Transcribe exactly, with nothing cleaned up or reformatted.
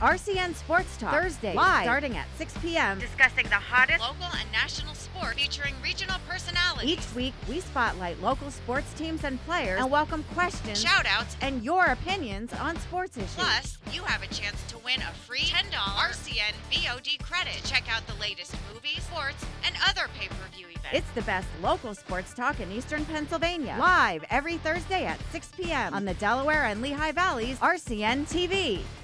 R C N Sports Talk, Thursday, live, starting at six p m, discussing the hottest local and national sport, featuring regional personalities. Each week, we spotlight local sports teams and players and welcome questions, shout-outs, and your opinions on sports issues. Plus, you have a chance to win a free ten dollar R C N V O D credit to check out the latest movies, sports, and other pay-per-view events. It's the best local sports talk in Eastern Pennsylvania. Live every Thursday at six p m on the Delaware and Lehigh Valley's R C N T V.